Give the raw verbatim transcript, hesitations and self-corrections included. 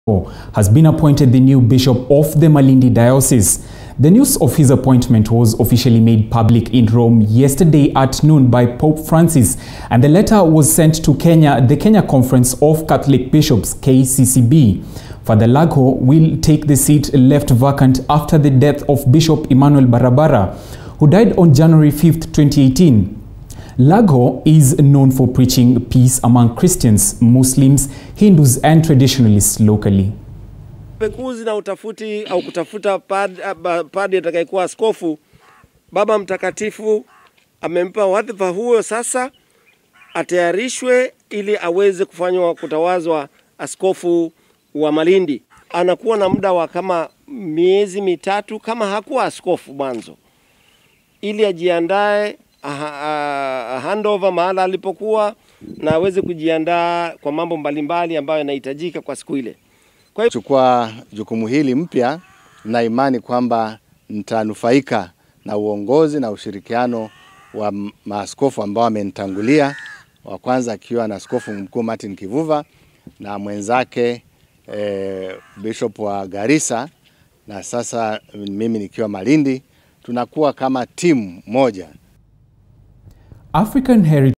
has been appointed the new Bishop of the Malindi diocese. The news of his appointment was officially made public in Rome yesterday at noon by Pope Francis, and the letter was sent to Kenya, the Kenya Conference of Catholic Bishops, K C C B. Father Lagho will take the seat left vacant after the death of Bishop Emmanuel Barabara, who died on January fifth, twenty eighteen. Lagho is known for preaching peace among Christians, Muslims, Hindus and traditionalists locally. Pekuzi na utafuti au kutafuta padri atakayekuwa askofu, Baba Mtakatifu amempa wadhifa huo sasa atayarishwe ili aweze kufanywa kutawazwa askofu wa Malindi. Anakuwa na muda wa kama miezi mitatu kama hakuwa askofu mwanzo, ili ajiandae handover mahala alipokuwa na aweze kujiandaa kwa mambo mbalimbali ambayo yanahitajika kwa siku ile. Kwa hiyo chukua jukumu hili mpya, na imani kwamba nitanufaika na uongozi na ushirikiano wa maaskofu ambao wamenitangulia, wa kwanza akiwa na askofu mkuu Martin Kivuva na mwenzake eh, Bishop wa Garissa, na sasa mimi nikiwa Malindi. Tunakuwa kama timu moja. African Heritage